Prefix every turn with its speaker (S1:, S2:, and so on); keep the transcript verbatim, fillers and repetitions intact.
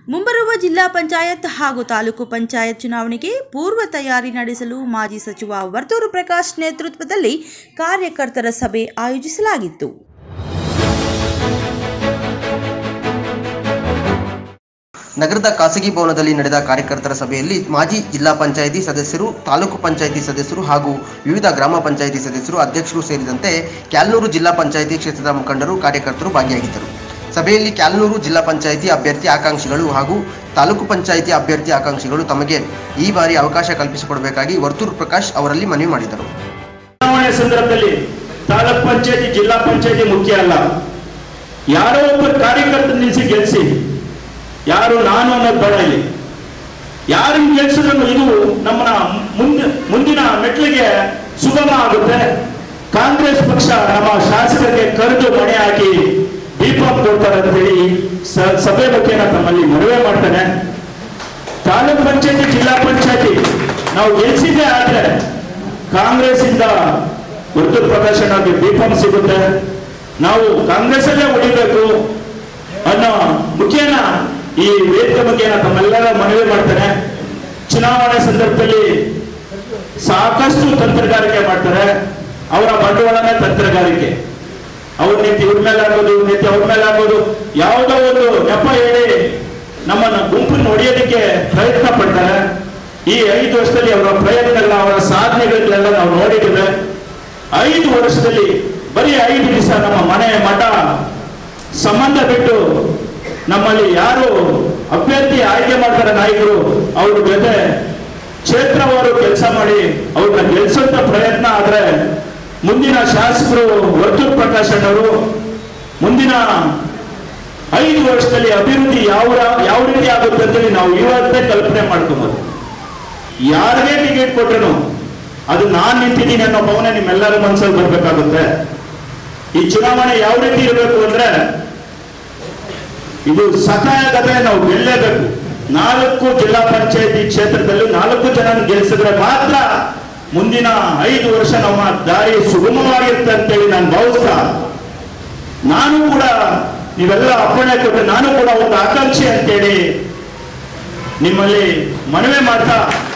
S1: ಮುಂಬರುವ ಜಿಲ್ಲಾ ಪಂಚಾಯತ್ ಹಾಗೂ ತಾಲೂಕು ಪಂಚಾಯತ್ ಚುನಾವಣೆಗೆ ಪೂರ್ವ ತಯಾರಿ ನಡೆಸಲು ಮಾಜಿ ಸಚಿವ ವರ್ತೂರು ಪ್ರಕಾಶ್ ನೇತೃತ್ವದಲ್ಲಿ ಕಾರ್ಯಕರ್ತರ ಸಭೆ ಆಯೋಜಿಸಲಾಗಿತ್ತು.
S2: ನಗರದ ಖಾಸಗಿ ಭವನದಲ್ಲಿ ನಡೆದ ಕಾರ್ಯಕರ್ತರ ಸಭೆಯಲ್ಲಿ ಮಾಜಿ ಜಿಲ್ಲಾ ಪಂಚಾಯಿತಿ ಸದಸ್ಯರು, ತಾಲೂಕು ಪಂಚಾಯಿತಿ ಸದಸ್ಯರು ಹಾಗೂ ವಿವಿಧ ಗ್ರಾಮ ಪಂಚಾಯಿತಿ ಸದಸ್ಯರು, ಅಧ್ಯಕ್ಷರು ಸೇರಿದಂತೆ ಕ್ಯಾಲ್ನೂರು ಜಿಲ್ಲಾ ಪಂಚಾಯಿತಿ ಕ್ಷೇತ್ರದ ಮುಖಂಡರು, ಕಾರ್ಯಕರ್ತರು ಭಾಗಿಯಾಗಿದ್ದರು. ಸಭೆಯಲ್ಲಿ ಕ್ಯಾಲ್ನೂರು ಜಿಲ್ಲಾ ಪಂಚಾಯಿತಿ ಅಭ್ಯರ್ಥಿ ಆಕಾಂಕ್ಷಿಗಳು ಹಾಗೂ ತಾಲೂಕು ಪಂಚಾಯಿತಿ ಅಭ್ಯರ್ಥಿ ಆಕಾಂಕ್ಷಿಗಳು ತಮಗೆ ಈ ಬಾರಿ ಅವಕಾಶ ಕಲ್ಪಿಸಿಕೊಡಬೇಕಾಗಿ ವರ್ತೂರು ಪ್ರಕಾಶ್ ಅವರಲ್ಲಿ ಮನವಿ ಮಾಡಿದರು.
S3: ಚುನಾವಣೆ ಸಂದರ್ಭದಲ್ಲಿ ತಾಲೂಕು ಪಂಚಾಯಿತಿ, ಜಿಲ್ಲಾ ಪಂಚಾಯಿತಿ ಮುಖ್ಯ ಅಲ್ಲ, ಯಾರೋ ಒಬ್ಬ ಕಾರ್ಯಕರ್ತರ ನಿಲ್ಲಿಸಿ ಗೆಲ್ಲಿಸಿ, ಯಾರು ನಾನು ಅನ್ನೋದು ಬೇಡ. ಇಲ್ಲಿ ಯಾರನ್ನು ಗೆಲ್ಲಿಸಿದ್ರು ಇದು ನಮ್ಮನ್ನ ಮುಂದೆ ಮುಂದಿನ ಮೆಟ್ಲಿಗೆ ಸುಗಮ ಆಗುತ್ತೆ. ಕಾಂಗ್ರೆಸ್ ಪಕ್ಷ ನಮ್ಮ ಶಾಸಕರಿಗೆ ಕರೆದು ಮಣೆ ಹಾಕಿ ದೀಪ ಕೊಡ್ತಾರೆ ಅಂತ ಹೇಳಿ ಸಭೆ ಮುಖೇನ ತಮ್ಮಲ್ಲಿ ಮನವಿ ಮಾಡ್ತಾನೆ. ತಾಲೂಕ್ ಪಂಚಾಯತಿ, ಜಿಲ್ಲಾ ಪಂಚಾಯತಿ ನಾವು ಗೆಲ್ಸಿದ್ದೆ ಆದ್ರೆ ಕಾಂಗ್ರೆಸ್ ಇಂದ ವರ್ತೂರು ಪ್ರಕಾಶ್ ಅವರಿಗೆ ದೀಪ ಸಿಗುತ್ತೆ. ನಾವು ಕಾಂಗ್ರೆಸ್ ಅಲ್ಲೇ ಉಳಿಬೇಕು ಅನ್ನೋ ಮುಖೇನ ಈ ವೇದಿಕೆ ಮುಖೇನ ತಮ್ಮೆಲ್ಲರ ಮನವಿ ಮಾಡ್ತಾನೆ. ಚುನಾವಣೆ ಸಂದರ್ಭದಲ್ಲಿ ಸಾಕಷ್ಟು ತಂತ್ರಗಾರಿಕೆ ಮಾಡ್ತಾರೆ. ಅವರ ಬಂಡವಾಳನೇ ತಂತ್ರಗಾರಿಕೆ. ಅವ್ರ ನೀತಿ ಇವ್ರ ಮೇಲೆ ಆಗೋದು, ನೀತಿ ಅವ್ರ ಮೇಲೆ ಆಗೋದು, ಯಾವುದೋ ಒಂದು ನೆಪ ಹೇಳಿ ನಮ್ಮನ್ನು ಗುಂಪನ್ನು ಹೊಡೆಯೋದಕ್ಕೆ ಪ್ರಯತ್ನ ಪಡ್ತಾರೆ. ಈ ಐದು ವರ್ಷದಲ್ಲಿ ಅವರ ಪ್ರಯತ್ನಗಳ, ಅವರ ಸಾಧನೆಗಳೆಲ್ಲ ನಾವು ನೋಡಿದ್ದೇವೆ. ಐದು ವರ್ಷದಲ್ಲಿ ಬರೀ ಐದು ದಿವಸ ನಮ್ಮ ಮನೆ ಮಠ ಸಂಬಂಧ ಬಿಟ್ಟು ನಮ್ಮಲ್ಲಿ ಯಾರು ಅಭ್ಯರ್ಥಿ ಆಯ್ಕೆ ಮಾಡ್ತಾರೆ ನಾಯಕರು, ಅವ್ರ ಜೊತೆ ಕ್ಷೇತ್ರವಾರು ಕೆಲಸ ಮಾಡಿ ಅವ್ರನ್ನ ಗೆಲ್ಸೋಂತ ಪ್ರಯತ್ನ ಆದ್ರೆ ಮುಂದಿನ ಶಾಸಕರು ವರ್ತೂರು ಪ್ರಕಾಶ್ ಅವರು ಮುಂದಿನ ಐದು ವರ್ಷದಲ್ಲಿ ಅಭಿವೃದ್ಧಿ ಯಾವ ಯಾವ ರೀತಿ ಆಗುತ್ತೆ ಅಂತೇಳಿ ನಾವು ಇವತ್ತೇ ಕಲ್ಪನೆ ಮಾಡ್ಕೋಬಹುದು. ಯಾರಿಗೆ ಟಿಕೆಟ್ ಕೊಟ್ಟರು ಅದು ನಾನ್ ನಿಂತಿದ್ದೀನಿ ಅನ್ನೋ ಭಾವನೆ ನಿಮ್ಮೆಲ್ಲರ ಮನಸ್ಸಲ್ಲಿ ಬರ್ಬೇಕಾಗುತ್ತೆ. ಈ ಚುನಾವಣೆ ಯಾವ ರೀತಿ ಇರಬೇಕು ಅಂದ್ರೆ ಇದು ಸಕಾಯಗತೆ, ನಾವು ಗೆಲ್ಲೇಬೇಕು. ನಾಲ್ಕು ಜಿಲ್ಲಾ ಪಂಚಾಯತಿ ಕ್ಷೇತ್ರದಲ್ಲಿ ನಾಲ್ಕು ಜನ ಗೆಲ್ಲಿಸಿದ್ರೆ ಮಾತ್ರ ಮುಂದಿನ ಐದು ವರ್ಷ ನಮ್ಮ ದಾರಿ ಸುಗಮವಾಗಿರುತ್ತೆ ಅಂತೇಳಿ ನಾನು ಭಾವಿಸ್ತಾ, ನಾನು ಕೂಡ ನೀವೆಲ್ಲ ಅಪ್ಪಣೆ ಕೊಟ್ಟು ನಾನು ಕೂಡ ಒಂದು ಆಕಾಂಕ್ಷಿ ಅಂತೇಳಿ ನಿಮ್ಮಲ್ಲಿ ಮನವಿ ಮಾಡ್ತಾ